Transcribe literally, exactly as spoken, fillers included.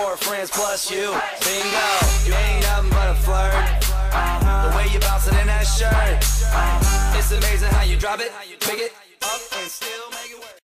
four friends plus you. Bingo, you ain't nothing but a flirt. Uh-huh. The way you bounce it in that shirt. Uh-huh. It's amazing how you drop it, pick it up, and still make it work.